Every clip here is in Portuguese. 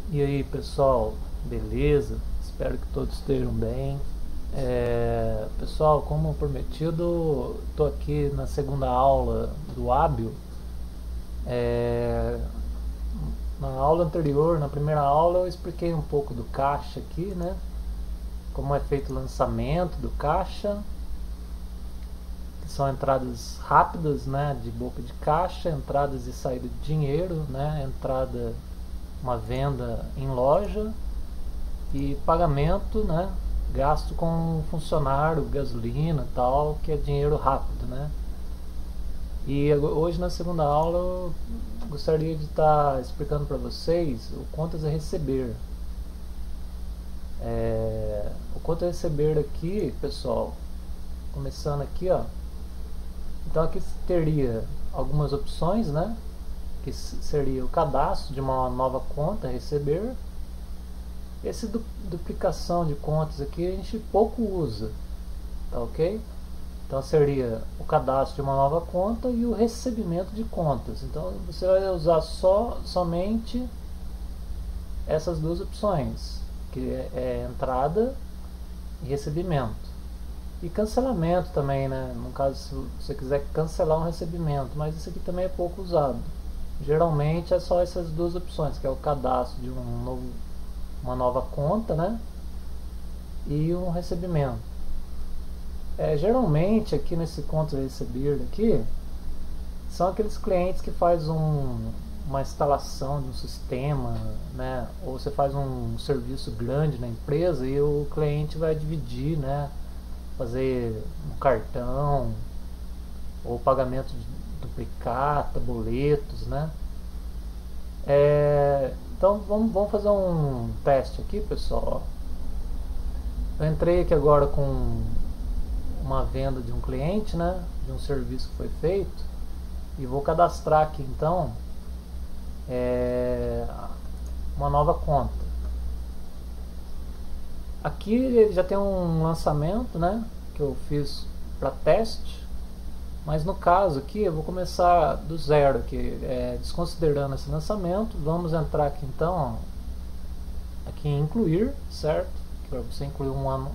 E aí pessoal, beleza? Espero que todos estejam bem. Pessoal, como prometido, estou aqui na segunda aula do hábil. É, Na aula anterior, na primeira aula, eu expliquei um pouco do caixa aqui, né? Como é feito o lançamento do caixa, que são entradas rápidas, né? De boca de caixa, entradas e saída de dinheiro, né? Entrada, uma venda em loja e pagamento, né? Gasto com funcionário, gasolina, tal, que é dinheiro rápido, né? E hoje na segunda aula eu gostaria de estar explicando para vocês o contas a receber. O contas a receber aqui, pessoal, começando aqui, ó. Então aqui teria algumas opções, né? Que seria o cadastro de uma nova conta a receber. Esse duplicação de contas aqui a gente pouco usa, tá ok? Então seria o cadastro de uma nova conta e o recebimento de contas. Então você vai usar somente essas duas opções, que é entrada e recebimento. E cancelamento também, né? No caso, se você quiser cancelar um recebimento, mas isso aqui também é pouco usado. Geralmente é só essas duas opções, que é o cadastro de uma nova conta, né? E um recebimento. Geralmente aqui nesse conta a receber aqui são aqueles clientes que faz uma instalação de um sistema, né? Ou você faz um serviço grande na empresa e o cliente vai dividir, né? Fazer um cartão ou pagamento de duplicata, boletos, né? Então vamos fazer um teste aqui, pessoal. Eu entrei aqui agora com uma venda de um cliente, né? De um serviço que foi feito, e vou cadastrar aqui então uma nova conta. Aqui ele já tem um lançamento, né? Que eu fiz para teste. Mas no caso aqui eu vou começar do zero aqui, desconsiderando esse lançamento. Vamos entrar aqui então, ó, aqui em incluir, certo? Para você incluir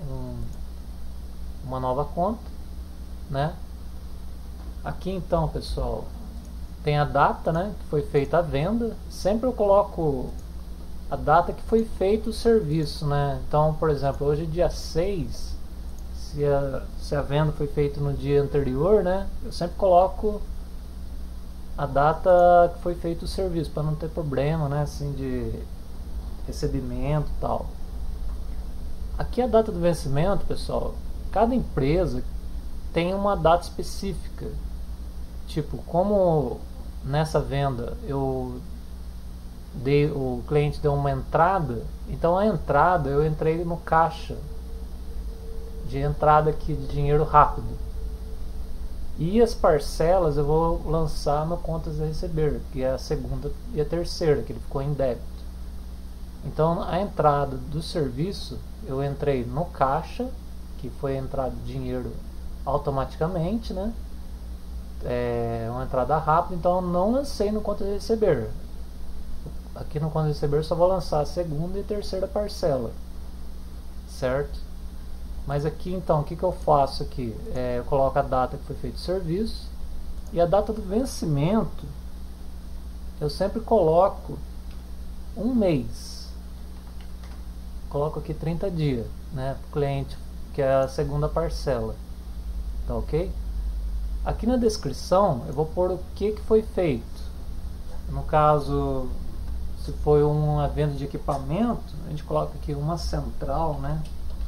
uma nova conta, né? Aqui então, pessoal, tem a data, né, que foi feita a venda. Sempre eu coloco a data que foi feito o serviço, né? Então, por exemplo, hoje é dia 6. Se a venda foi feita no dia anterior, né, eu sempre coloco a data que foi feito o serviço, para não ter problema, né, assim, de recebimento e tal. Aqui a data do vencimento, pessoal, cada empresa tem uma data específica. Tipo, como nessa venda o cliente deu uma entrada, então a entrada eu entrei no caixa de entrada aqui de dinheiro rápido, e as parcelas eu vou lançar no contas a receber, que é a segunda e a terceira, que ele ficou em débito. Então a entrada do serviço eu entrei no caixa, que foi entrada de dinheiro automaticamente, né? Uma entrada rápida, então eu não lancei no contas a receber. Aqui no contas a receber eu só vou lançar a segunda e terceira parcela, certo? Mas aqui então, o que eu faço aqui? Eu coloco a data que foi feito o serviço, e a data do vencimento eu sempre coloco um mês. Coloco aqui 30 dias, né, para o cliente, que é a segunda parcela. Tá ok? Aqui na descrição eu vou pôr o que foi feito. No caso, se foi uma venda de equipamento, a gente coloca aqui uma central, né?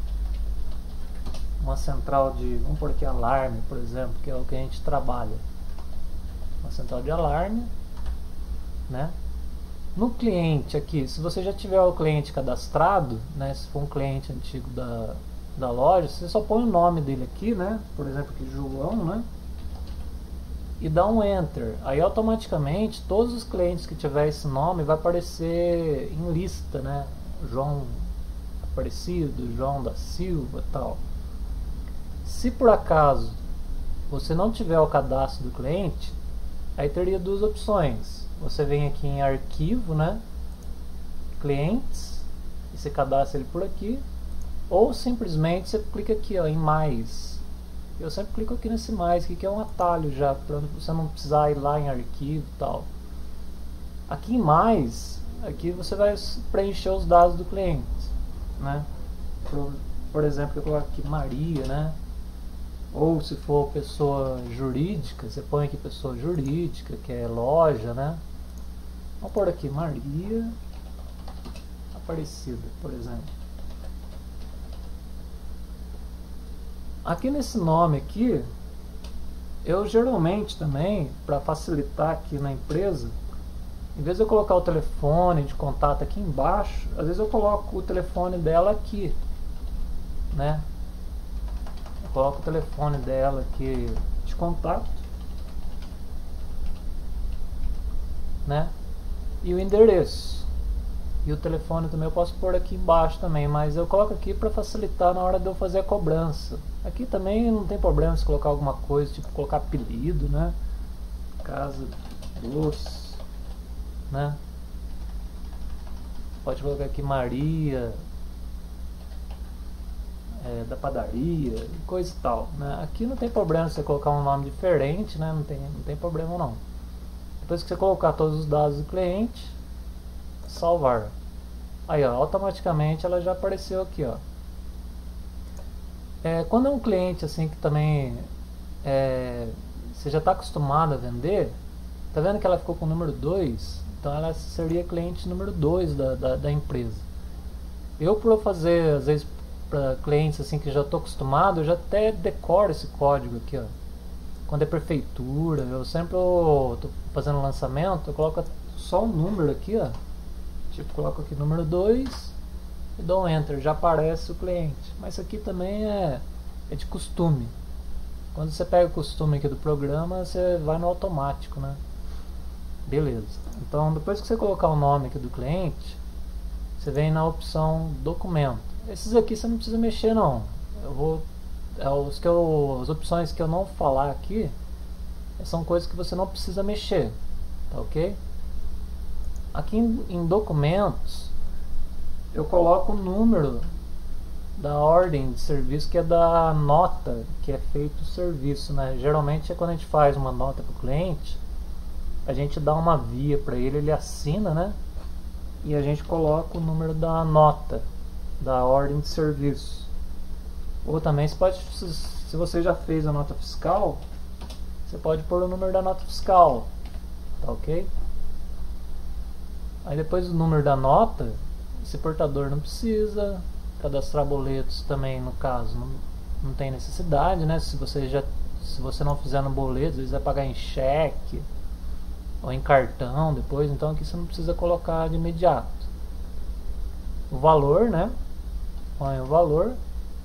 Uma central de, vamos pôr aqui alarme, por exemplo, que é o que a gente trabalha. Uma central de alarme, né? No cliente aqui, se você já tiver o cliente cadastrado, né? Se for um cliente antigo da loja, você só põe o nome dele aqui, né? Por exemplo, aqui João, né? E dá um enter. Aí automaticamente todos os clientes que tiver esse nome vai aparecer em lista, né? João Aparecido, João da Silva, tal. Se por acaso você não tiver o cadastro do cliente, aí teria duas opções. Você vem aqui em arquivo, né? clientes e você cadastra ele por aqui, ou simplesmente você clica aqui, ó, em mais. Eu sempre clico aqui nesse mais aqui, que é um atalho já para você não precisar ir lá em arquivo e tal. Aqui em mais, aqui você vai preencher os dados do cliente, né? Por exemplo, eu coloco aqui Maria, né? Ou se for pessoa jurídica, você põe aqui pessoa jurídica, que é loja, né? Vamos pôr aqui Maria Aparecida, por exemplo. Aqui nesse nome aqui, eu geralmente também, para facilitar aqui na empresa, em vez de eu colocar o telefone de contato aqui embaixo, às vezes eu coloco o telefone dela aqui, né? Eu coloco o telefone dela aqui de contato, né? E o endereço. E o telefone também eu posso pôr aqui embaixo também, mas eu coloco aqui para facilitar na hora de eu fazer a cobrança. Aqui também não tem problema se colocar alguma coisa, tipo colocar apelido, né? Casa Doce, né? Pode colocar aqui Maria da padaria, coisa e tal, né? Aqui não tem problema se você colocar um nome diferente, né? Não tem problema não. Depois que você colocar todos os dados do cliente, salvar. Aí, ó, automaticamente ela já apareceu aqui, ó. Quando é um cliente assim que também você já está acostumado a vender, tá vendo que ela ficou com o número 2? Então ela seria cliente número 2 da empresa. Eu, por fazer às vezes para clientes assim que já estou acostumado, eu já até decoro esse código aqui, ó. Quando é prefeitura, eu sempre estou fazendo lançamento, eu coloco só um número aqui, ó. Tipo, coloco aqui número 2 e dou um enter, já aparece o cliente. Mas isso aqui também é de costume. Quando você pega o costume aqui do programa, você vai no automático, né? Beleza. Então, depois que você colocar o nome aqui do cliente, você vem na opção documento. Esses aqui você não precisa mexer não. As opções que eu não falar aqui são coisas que você não precisa mexer, tá ok? Aqui em documentos eu coloco o número da ordem de serviço, que é da nota que é feito o serviço, né? Geralmente é quando a gente faz uma nota para o cliente, a gente dá uma via para ele, ele assina, né? E a gente coloca o número da nota da ordem de serviço. Ou também você pode, se você já fez a nota fiscal, você pode pôr o número da nota fiscal, tá ok? Aí depois do número da nota, esse portador não precisa, cadastrar boletos também, no caso, não tem necessidade, né? Se você não fizer no boleto, às vezes vai pagar em cheque ou em cartão depois, então aqui você não precisa colocar de imediato. O valor, né? Põe o valor,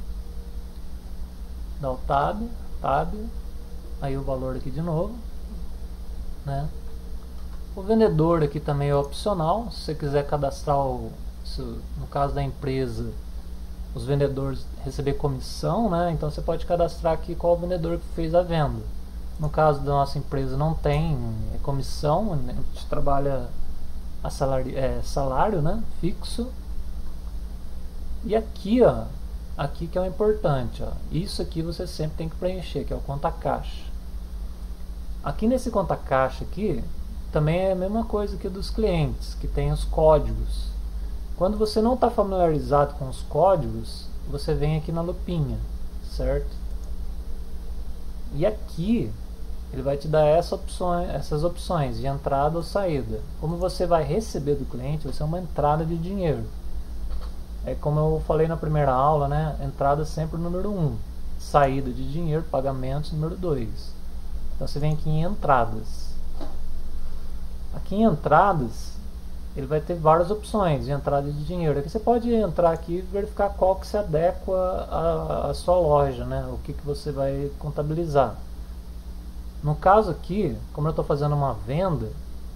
dá o tab, aí o valor aqui de novo, né? O vendedor aqui também é opcional, se você quiser cadastrar, no caso da empresa, os vendedores receber comissão, né? Então você pode cadastrar aqui qual o vendedor que fez a venda. No caso da nossa empresa não tem comissão, a gente trabalha a salário, né? Fixo. E aqui, ó, aqui que é o importante, ó, isso aqui você sempre tem que preencher, que é o conta caixa. Aqui nesse conta caixa aqui também é a mesma coisa que dos clientes, que tem os códigos. Quando você não está familiarizado com os códigos, você vem aqui na lupinha, certo? E aqui ele vai te dar essas opções de entrada ou saída. Como você vai receber do cliente, vai ser uma entrada de dinheiro. É como eu falei na primeira aula, né? Entrada sempre número 1, saída de dinheiro, pagamentos número 2. Então você vem aqui em entradas. Aqui em entradas, ele vai ter várias opções de entrada de dinheiro. Aqui você pode entrar aqui e verificar qual que se adequa à sua loja, né? O que você vai contabilizar. No caso aqui, como eu estou fazendo uma venda,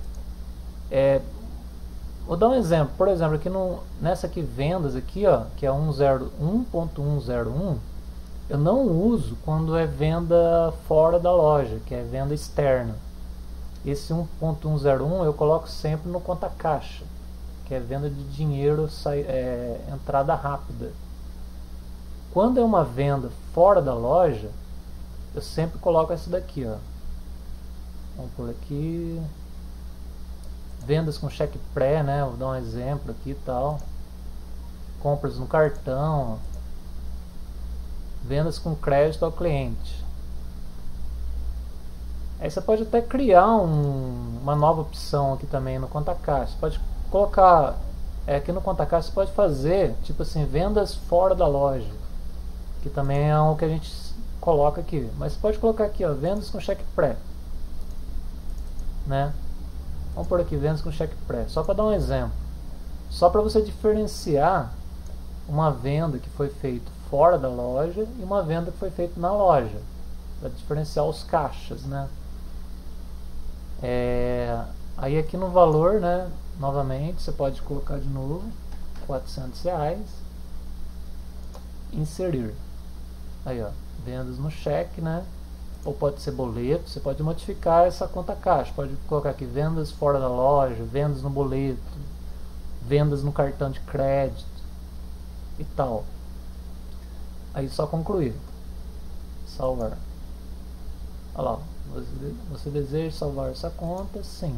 vou dar um exemplo. Por exemplo, aqui nessa aqui vendas aqui, ó, que é 1.101, eu não uso quando é venda fora da loja, que é venda externa. Esse 1.101 eu coloco sempre no conta caixa, que é venda de dinheiro, entrada rápida. Quando é uma venda fora da loja, eu sempre coloco essa daqui, ó. Vamos por aqui. Vendas com cheque pré, né? Vou dar um exemplo aqui e tal. Compras no cartão. Vendas com crédito ao cliente. Aí você pode até criar uma nova opção aqui também no Conta Caixa. Você pode colocar, aqui no Conta Caixa você pode fazer, tipo assim, vendas fora da loja. Que também é o que a gente coloca aqui. Mas você pode colocar aqui, ó, vendas com cheque pré. Né? Vamos por aqui, vendas com cheque pré. Só para dar um exemplo. Só para você diferenciar uma venda que foi feita fora da loja e uma venda que foi feita na loja. Para diferenciar os caixas, né? Aí aqui no valor, né, novamente, você pode colocar de novo R$400, inserir. Aí, ó, vendas no cheque, né? Ou pode ser boleto, você pode modificar essa conta caixa, pode colocar aqui vendas fora da loja, vendas no boleto, vendas no cartão de crédito e tal. Aí só concluir, salvar. Olha lá, você deseja salvar essa conta? Sim.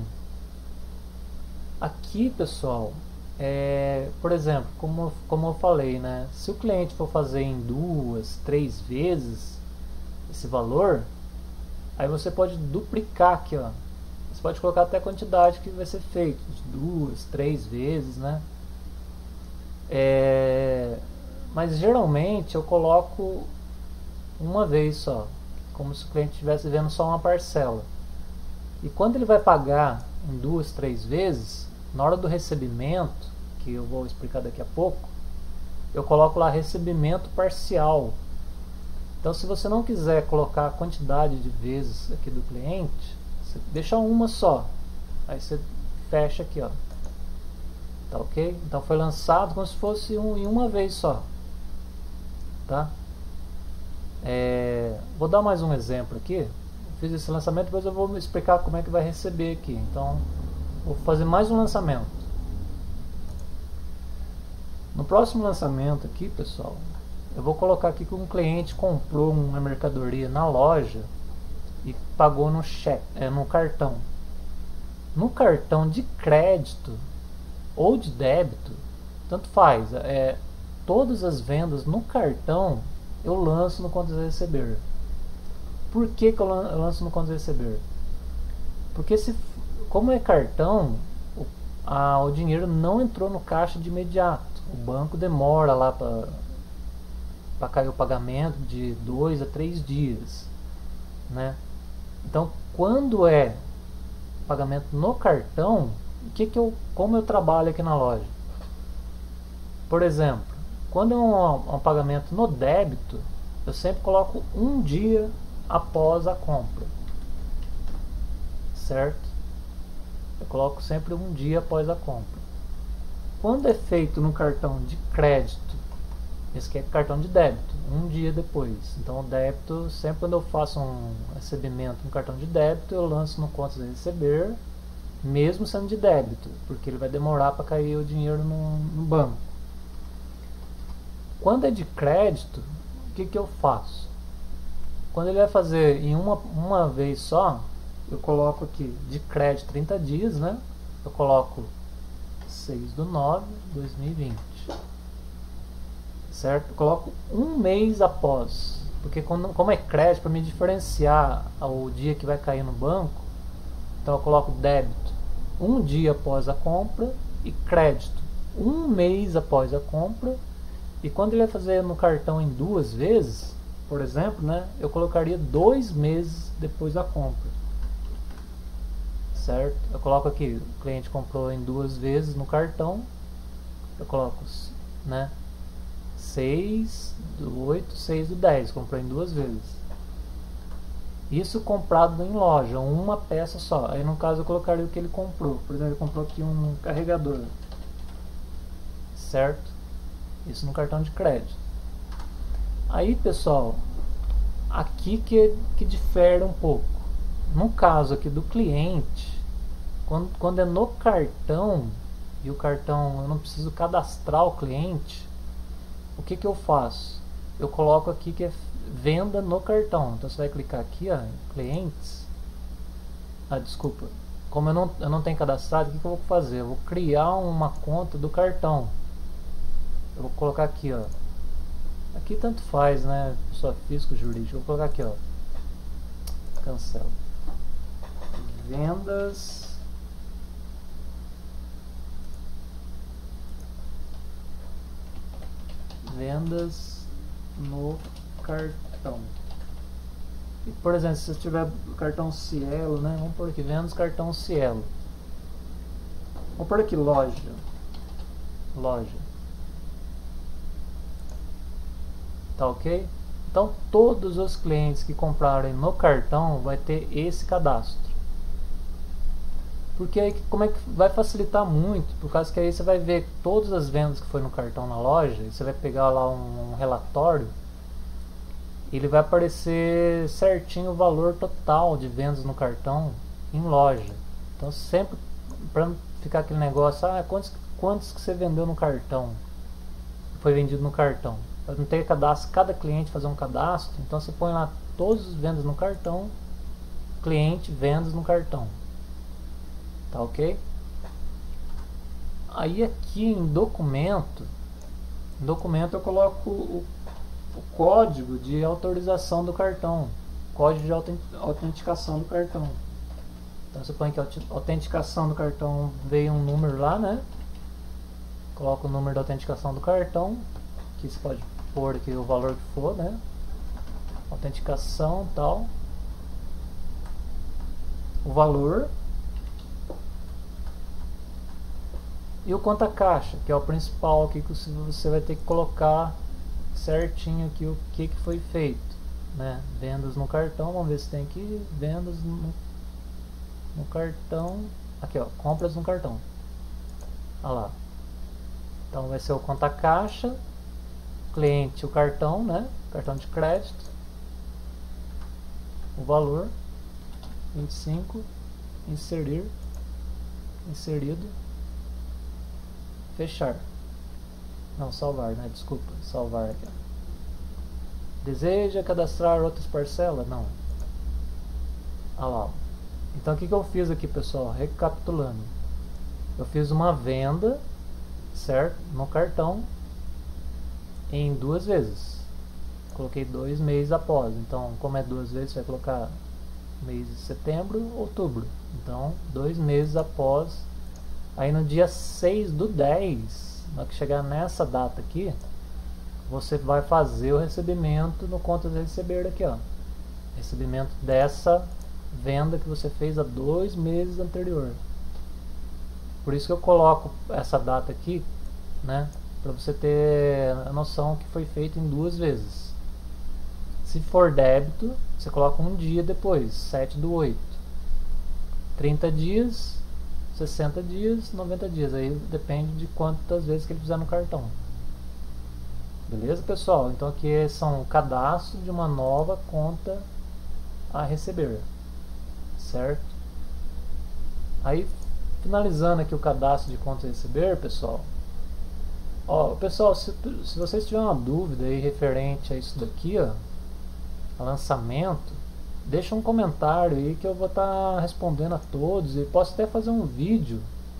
Aqui, pessoal, por exemplo, como eu falei, né? Se o cliente for fazer em 2, 3 vezes esse valor, aí você pode duplicar aqui, ó. Você pode colocar até a quantidade que vai ser feito, de 2, 3 vezes, né? Mas geralmente eu coloco uma vez só, como se o cliente estivesse vendo só uma parcela. E quando ele vai pagar em 2, 3 vezes, na hora do recebimento, que eu vou explicar daqui a pouco, eu coloco lá recebimento parcial. Então, se você não quiser colocar a quantidade de vezes aqui do cliente, você deixa uma só. Aí você fecha aqui, ó. Tá ok? Então foi lançado como se fosse em uma vez só. Tá? Vou dar mais um exemplo aqui. Eu fiz esse lançamento, depois eu vou explicar como é que vai receber aqui. Então, vou fazer mais um lançamento. No próximo lançamento aqui, pessoal, eu vou colocar aqui que um cliente comprou uma mercadoria na loja e pagou no cheque, no cartão. No cartão de crédito ou de débito, tanto faz. Todas as vendas no cartão eu lanço no Contas a Receber. Por que eu lanço no Contas a Receber? Porque como é cartão, o dinheiro não entrou no caixa de imediato. O banco demora lá para cair o pagamento de 2 a 3 dias, né? Então, quando é pagamento no cartão, como eu trabalho aqui na loja? Por exemplo, quando é um pagamento no débito, eu sempre coloco um dia após a compra, certo? Eu coloco sempre um dia após a compra. Quando é feito no cartão de crédito, esse aqui é cartão de débito, um dia depois. Então o débito, sempre quando eu faço um recebimento no cartão de débito, eu lanço no Contas a Receber, mesmo sendo de débito, porque ele vai demorar para cair o dinheiro no banco. Quando é de crédito, o que eu faço? Quando ele vai fazer em uma vez só, eu coloco aqui de crédito 30 dias, né? Eu coloco 6/9/2020, certo? Eu coloco um mês após, porque como é crédito, para me diferenciar o dia que vai cair no banco, então eu coloco débito um dia após a compra e crédito um mês após a compra. E quando ele vai fazer no cartão em 2 vezes, por exemplo, né, eu colocaria 2 meses depois da compra, certo? Eu coloco aqui, o cliente comprou em 2 vezes no cartão, eu coloco, né, 6/8, 6/10, comprou em 2 vezes. Isso comprado em loja, uma peça só. Aí no caso eu colocaria o que ele comprou. Por exemplo, ele comprou aqui um carregador, certo? Isso no cartão de crédito. Aí, pessoal, aqui que difere um pouco. No caso aqui do cliente, quando é no cartão, e o cartão eu não preciso cadastrar o cliente, o que eu faço? Eu coloco aqui que é venda no cartão. Então você vai clicar aqui, ó, em clientes. Desculpa. Como eu não tenho cadastrado, o que eu vou fazer? Eu vou criar uma conta do cartão. Eu vou colocar aqui, ó. Aqui tanto faz, né? Pessoa física, jurídica. Eu vou colocar aqui, ó. Cancela. Vendas. Vendas no cartão. E, por exemplo, se você tiver cartão Cielo, né? Vamos por aqui, vendas cartão Cielo. Vamos por aqui, loja. Tá ok? Então todos os clientes que comprarem no cartão vai ter esse cadastro. Porque aí como é que vai facilitar muito, por causa que aí você vai ver todas as vendas que foi no cartão na loja, e você vai pegar lá um relatório, ele vai aparecer certinho o valor total de vendas no cartão em loja. Então sempre, para não ficar aquele negócio, quantos que você vendeu no cartão, foi vendido no cartão, para não ter cadastro, cada cliente fazer um cadastro, então você põe lá todas as vendas no cartão, cliente, vendas no cartão. Tá ok? Aí aqui em documento eu coloco o código de autorização do cartão, código de autenticação do cartão. Então você põe que a autenticação do cartão veio um número lá, né? Coloca o número da autenticação do cartão, que você pode pôr aqui o valor que for, né? Autenticação tal, o valor. E o conta caixa, que é o principal aqui, que você vai ter que colocar certinho aqui o que foi feito, né? Vendas no cartão, vamos ver se tem aqui, vendas no cartão, aqui ó, compras no cartão, olha lá. Então vai ser o conta caixa, cliente, o cartão, né? Cartão de crédito, o valor, 25, inserido, fechar. Não, salvar, né? Desculpa, salvar aqui. Deseja cadastrar outras parcelas? Não. Olha lá. Então o que eu fiz aqui, pessoal? Recapitulando. Eu fiz uma venda, certo? No cartão em 2 vezes. Coloquei 2 meses após. Então, como é 2 vezes, você vai colocar mês de setembro, outubro. Então, 2 meses após. Aí no dia 6/10, na que chegar nessa data aqui, você vai fazer o recebimento no contas a receber aqui, ó. Recebimento dessa venda que você fez há 2 meses anterior. Por isso que eu coloco essa data aqui, né? Para você ter a noção que foi feito em 2 vezes. Se for débito, você coloca um dia depois, 7/8. 30 dias, 60 dias, 90 dias, aí depende de quantas vezes que ele fizer no cartão. Beleza, pessoal? Então aqui são o cadastro de uma nova conta a receber, certo? Aí, finalizando aqui o cadastro de conta a receber, pessoal. Ó, pessoal, se vocês tiverem uma dúvida aí referente a isso daqui, ó, a lançamento, deixa um comentário aí que eu vou estar respondendo a todos, e posso até fazer um vídeo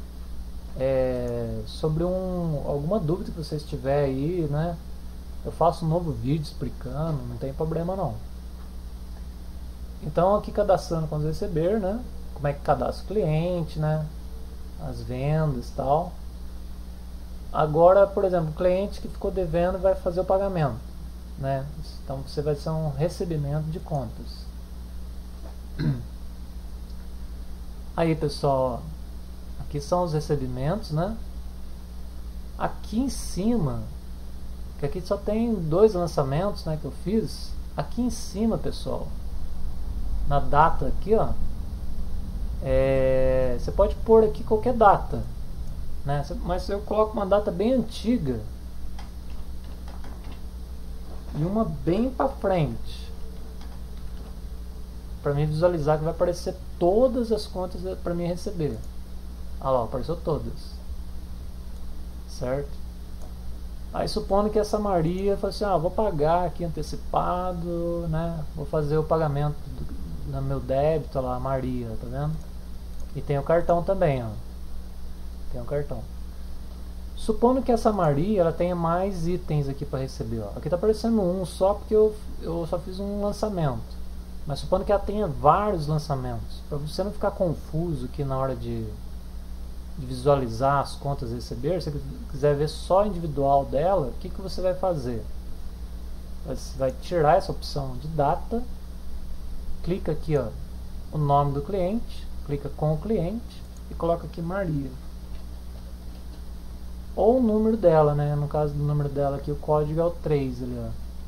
sobre alguma dúvida que vocês tiverem aí, né? Eu faço um novo vídeo explicando, não tem problema não. Então aqui cadastrando quando receber, né? Como é que cadastra o cliente, né? As vendas e tal. Agora, por exemplo, o cliente que ficou devendo vai fazer o pagamento, né? Então você vai ser um recebimento de contas. Aí, pessoal, ó, aqui são os recebimentos, né? Aqui em cima, que aqui só tem 2 lançamentos, né, que eu fiz. Aqui em cima, pessoal, na data aqui, ó, você pode pôr aqui qualquer data, né? Mas eu coloco uma data bem antiga e uma bem para frente, para mim visualizar que vai aparecer todas as contas para mim receber. Olha lá, apareceu todas. certo? Aí supondo que essa Maria fala assim, vou pagar aqui antecipado, né? Vou fazer o pagamento no meu débito lá, Maria, tá vendo? E tem o cartão também, ó. Tem o cartão. Supondo que essa Maria ela tenha mais itens aqui para receber, ó. Aqui tá aparecendo um só porque eu só fiz um lançamento. Mas supondo que ela tenha vários lançamentos, para você não ficar confuso aqui na hora de visualizar as contas a receber, se você quiser ver só individual dela, o que você vai fazer? Você vai tirar essa opção de data, clica aqui, ó, o nome do cliente, clica com o cliente e coloca aqui Maria. Ou o número dela, né? No caso do número dela aqui, o código é o 3 ali, ó.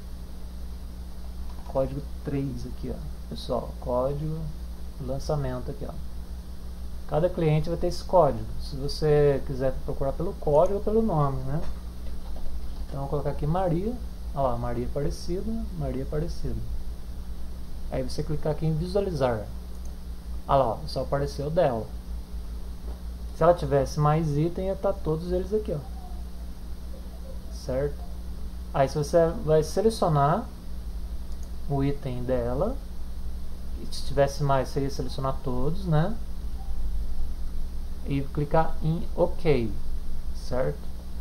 Código 3 aqui, ó. Pessoal, código lançamento aqui, ó. Cada cliente vai ter esse código. Se você quiser procurar pelo código ou pelo nome, né? Então, vou colocar aqui Maria. Olha lá, Maria Aparecida, Maria Aparecida. Aí você clicar aqui em visualizar. Olha lá, só apareceu dela. Se ela tivesse mais item, ia estar todos eles aqui, ó. Certo? Aí se você vai selecionar o item dela, e se tivesse mais, seria selecionar todos, né? E clicar em OK, certo?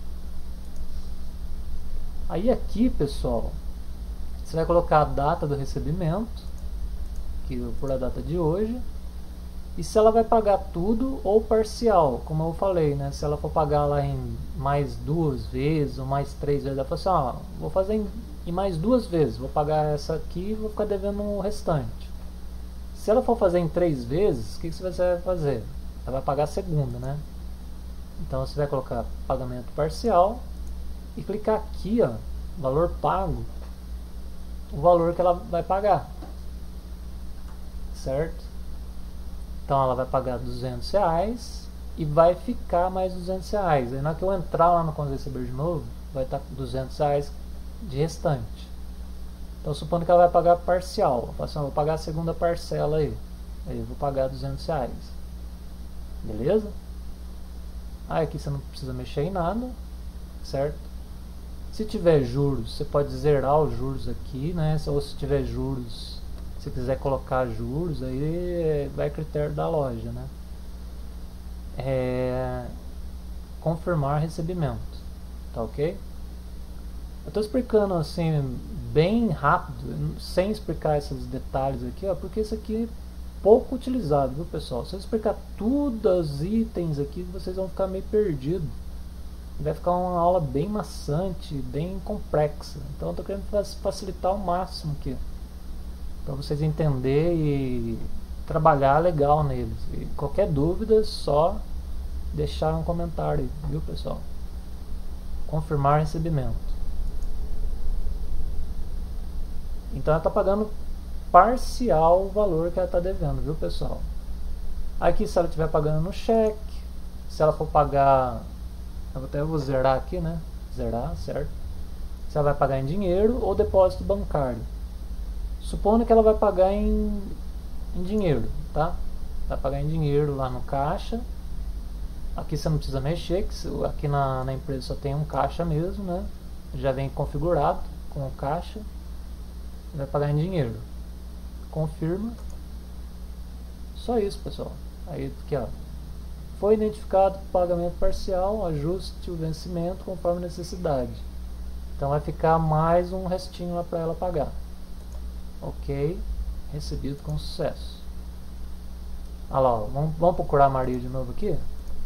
Aí aqui, pessoal, você vai colocar a data do recebimento, que por a data de hoje, e se ela vai pagar tudo ou parcial, como eu falei, né? Se ela for pagar lá em mais 2 vezes ou mais 3 vezes, ela fala assim, vou fazer em mais 2 vezes, vou pagar essa aqui e vou ficar devendo o restante. Se ela for fazer em 3 vezes, o que você vai fazer? Ela vai pagar a segunda, né? Então você vai colocar pagamento parcial e clicar aqui, ó, valor pago, o valor que ela vai pagar, certo? Então ela vai pagar R$200 e vai ficar mais R$200. Aí na hora que eu entrar lá no conta receber de novo, vai estar R$200 de restante. Então supondo que ela vai pagar parcial, eu falo assim, vou pagar a segunda parcela aí eu vou pagar R$200. Beleza? Aí aqui você não precisa mexer em nada, certo? Se tiver juros, você pode zerar os juros aqui, né? Ou se tiver juros, se quiser colocar juros, aí vai a critério da loja, né? Confirmar recebimento, tá ok? Eu estou explicando assim bem rápido, sem explicar esses detalhes aqui, ó, porque isso aqui é pouco utilizado, viu, pessoal? Se eu explicar tudo os itens aqui, vocês vão ficar meio perdidos. Vai ficar uma aula bem maçante, bem complexa. Então eu estou querendo facilitar ao máximo aqui, para vocês entenderem e trabalhar legal neles. E qualquer dúvida, só deixar um comentário aí, viu, pessoal? Confirmar recebimento. Então ela está pagando parcial o valor que ela está devendo, viu, pessoal? Aqui se ela estiver pagando no cheque, se ela for pagar, eu até vou zerar aqui, né? Zerar, certo? Se ela vai pagar em dinheiro ou depósito bancário. Supondo que ela vai pagar em dinheiro, tá? Vai pagar em dinheiro lá no caixa. Aqui você não precisa mexer, que aqui na empresa só tem um caixa mesmo, né? Já vem configurado com o caixa. Vai pagar em dinheiro. Confirma. Só isso, pessoal. Aí aqui, ó. Foi identificado pagamento parcial, ajuste o vencimento conforme necessidade. Então vai ficar mais um restinho lá para ela pagar. Ok, recebido com sucesso. Olha lá, ó. Vamos procurar a Maria de novo aqui.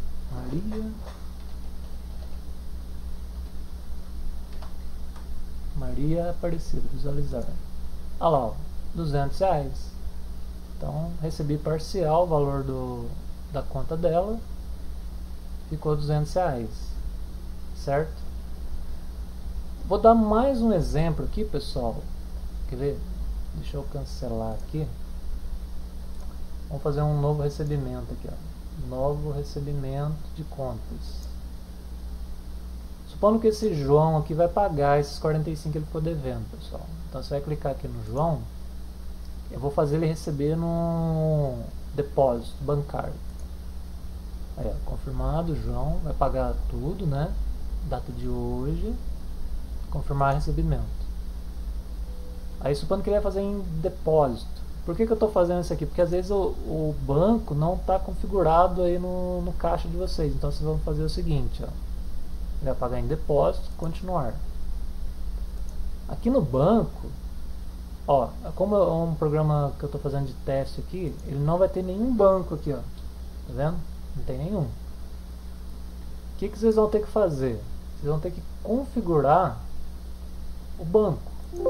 Maria Aparecida, visualizar. Olha lá, ó, R$200. Então recebi parcial, o valor da conta dela ficou R$200, certo? Vou dar mais um exemplo aqui, pessoal. Quer ver? Deixa eu cancelar aqui. Vamos fazer um novo recebimento aqui, ó. Novo recebimento de contas. Supondo que esse João aqui vai pagar esses 45 que ele ficou devendo, pessoal. Então você vai clicar aqui no João. Eu vou fazer ele receber no depósito bancário. Aí, ó, confirmado, João vai pagar tudo, né? data de hoje, confirmar recebimento. Aí supondo que ele vai fazer em depósito. Por que eu estou fazendo isso aqui? Porque às vezes o banco não está configurado aí no caixa de vocês. Então vocês vão fazer o seguinte, ó. Ele vai pagar em depósito, continuar. Aqui no banco, ó, como é um programa que eu estou fazendo de teste aqui, ele não vai ter nenhum banco aqui, ó. Tá vendo? Não tem nenhum. O que vocês vão ter que fazer? Vocês vão ter que configurar o banco.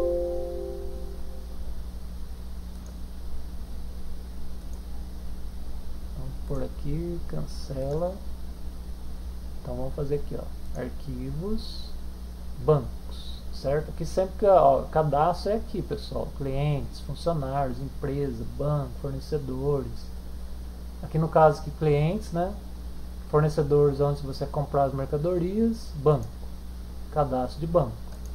Vamos por aqui, cancela. Então vamos fazer aqui, ó, arquivos, bancos, certo? Aqui sempre que ó, cadastro é aqui, pessoal, clientes, funcionários, empresa, banco, fornecedores. Aqui no caso aqui clientes, né? Fornecedores onde você comprar as mercadorias, banco, cadastro de banco.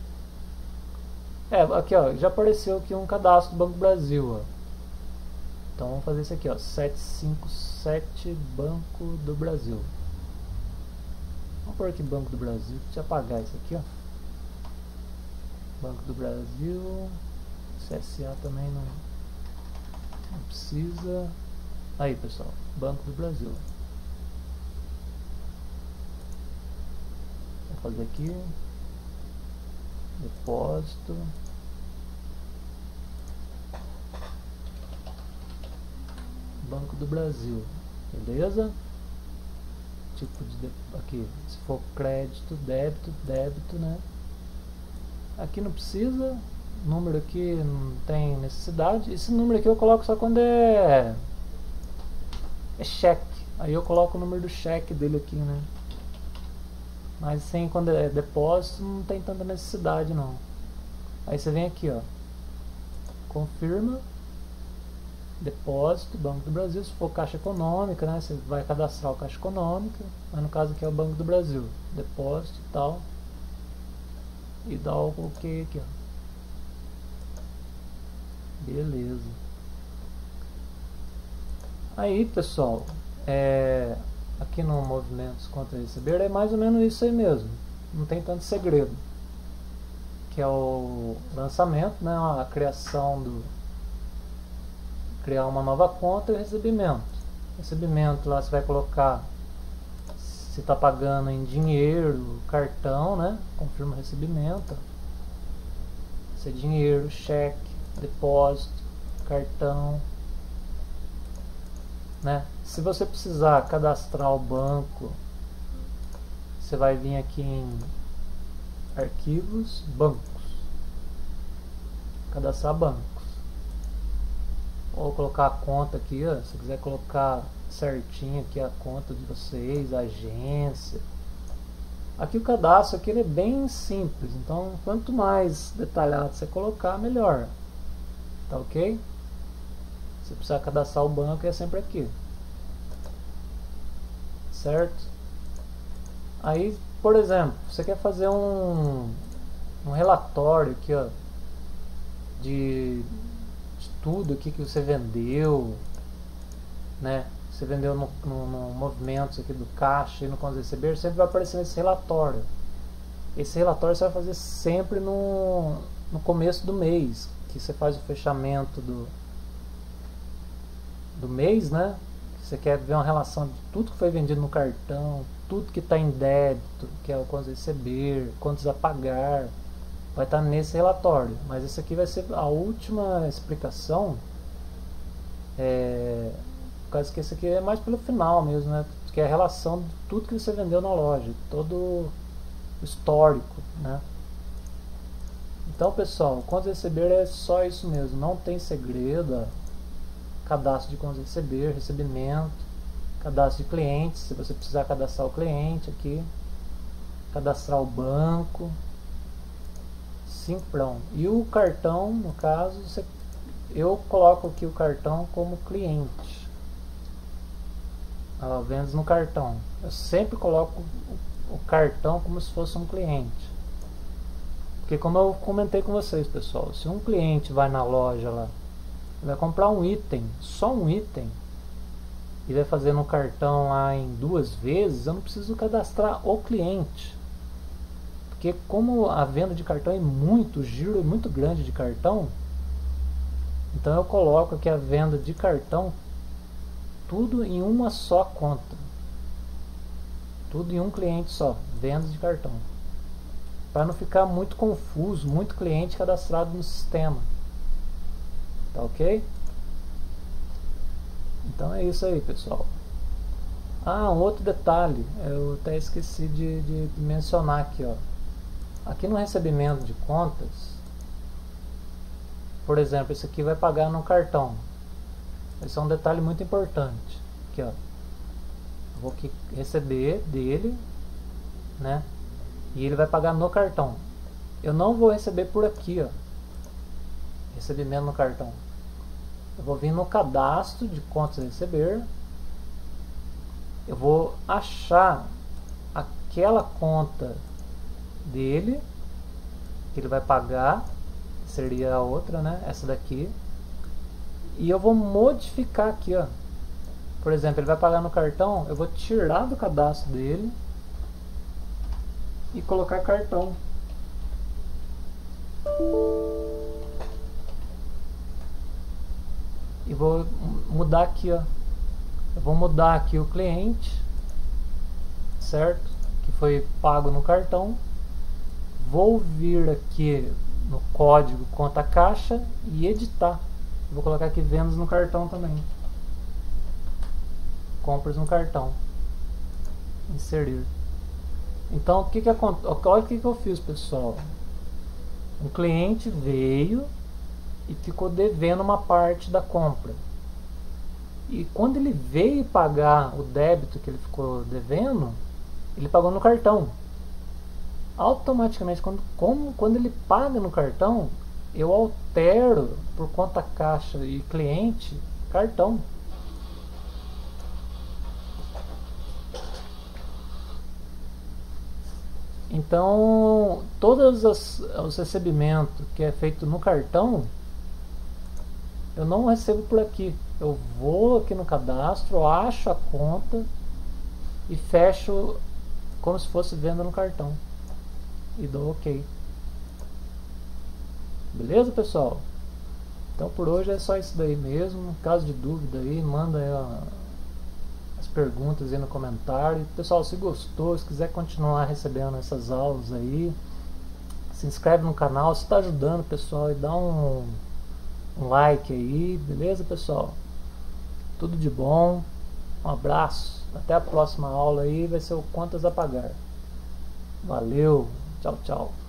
Aqui ó, já apareceu aqui um cadastro do Banco do Brasil, ó. Então vamos fazer isso aqui, ó, 757 Banco do Brasil. Vamos pôr aqui Banco do Brasil, deixa eu apagar isso aqui, ó. Banco do Brasil, CSA também não precisa. Aí pessoal, Banco do Brasil. Vou fazer aqui, depósito, Banco do Brasil, beleza? Tipo de aqui, se for crédito, débito, né? Aqui não precisa, número aqui não tem necessidade. Esse número aqui eu coloco só quando é cheque. Aí eu coloco o número do cheque dele aqui, né? Mas sem quando é depósito não tem tanta necessidade não. Aí você vem aqui, ó, confirma, depósito, Banco do Brasil. Se for Caixa Econômica, né, você vai cadastrar o Caixa Econômica, mas no caso aqui é o Banco do Brasil, depósito e tal, e dá o OK aqui, ó. Beleza. Aí pessoal, aqui no movimentos contra receber é mais ou menos isso aí mesmo, não tem tanto segredo, que é o lançamento, né, a criação criar uma nova conta e o recebimento lá você vai colocar se está pagando em dinheiro, cartão, né, confirma o recebimento, se é dinheiro, cheque, depósito, cartão, né? Se você precisar cadastrar o banco, você vai vir aqui em arquivos, bancos, cadastrar bancos, ou colocar a conta aqui, ó, se quiser colocar certinho aqui a conta de vocês, a agência. Aqui o cadastro aqui ele é bem simples, então quanto mais detalhado você colocar, melhor. Tá ok? Se precisar cadastrar o banco é sempre aqui, certo? Aí, por exemplo, você quer fazer um relatório aqui, ó, de tudo aqui que você vendeu, né? Você vendeu no movimentos aqui do caixa e no contas receber, sempre vai aparecer nesse relatório. Esse relatório você vai fazer sempre no começo do mês, que você faz o fechamento do mês, né? Você quer ver uma relação de tudo que foi vendido no cartão, tudo que está em débito, que é o contas receber, contas a pagar, vai estar nesse relatório. Mas esse aqui vai ser a última explicação, por causa que esse aqui é mais pelo final mesmo, né? Que é a relação de tudo que você vendeu na loja, todo o histórico, né? Então pessoal, contas receber é só isso mesmo, não tem segredo. Cadastro de contas receber, recebimento, cadastro de clientes, se você precisar cadastrar o cliente aqui, cadastrar o banco, simplão. E o cartão, no caso, eu coloco aqui o cartão como cliente. Vendas no cartão. Eu sempre coloco o cartão como se fosse um cliente. Porque como eu comentei com vocês, pessoal, se um cliente vai na loja lá, vai comprar um item, só um item, e vai fazer no cartão lá em 2 vezes, eu não preciso cadastrar o cliente. Porque como a venda de cartão é muito, o giro é muito grande de cartão, então eu coloco aqui a venda de cartão tudo em uma só conta. Tudo em um cliente só, venda de cartão. Para não ficar muito confuso, muito cliente cadastrado no sistema. Tá ok? Então é isso aí, pessoal. Um outro detalhe, eu até esqueci de mencionar aqui, ó. Aqui no recebimento de contas, por exemplo, esse aqui vai pagar no cartão. Esse é um detalhe muito importante. Aqui, ó. Vou aqui receber dele, né? E ele vai pagar no cartão. Eu não vou receber por aqui, ó. Recebimento no cartão. Eu vou vir no cadastro de contas a receber. Eu vou achar aquela conta dele que ele vai pagar, seria a outra, né? Essa daqui. E eu vou modificar aqui, ó. Por exemplo, ele vai pagar no cartão, eu vou tirar do cadastro dele e colocar cartão. E vou mudar aqui, ó. Eu vou mudar aqui o cliente, certo? Que foi pago no cartão. Vou vir aqui no código conta caixa e editar. Vou colocar aqui vendas no cartão também. Compras no cartão. Inserir. Então o que acontece? Olha o que eu fiz, pessoal. Um cliente veio e ficou devendo uma parte da compra. E quando ele veio pagar o débito que ele ficou devendo, ele pagou no cartão. Automaticamente, quando ele paga no cartão, eu altero por conta caixa e cliente cartão. Então, todos os recebimentos que é feito no cartão, eu não recebo por aqui. Eu vou aqui no cadastro, acho a conta e fecho como se fosse venda no cartão. E dou OK. Beleza, pessoal? Então por hoje é só isso daí mesmo. Caso de dúvida aí, manda aí as perguntas aí no comentário. Pessoal, se gostou, se quiser continuar recebendo essas aulas aí, se inscreve no canal, se está ajudando o pessoal, e dá um like aí, beleza, pessoal? Tudo de bom, um abraço, até a próxima aula aí, vai ser o Contas a Pagar. Valeu, tchau, tchau.